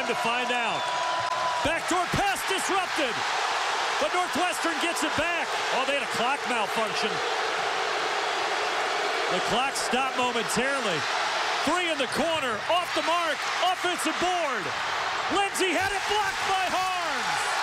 time to find out. Backdoor pass disrupted. But Northwestern gets it back. Oh, they had a clock malfunction. The clock stopped momentarily. 3 in the corner, off the mark, offensive board. Lindsay had it blocked by Haarms.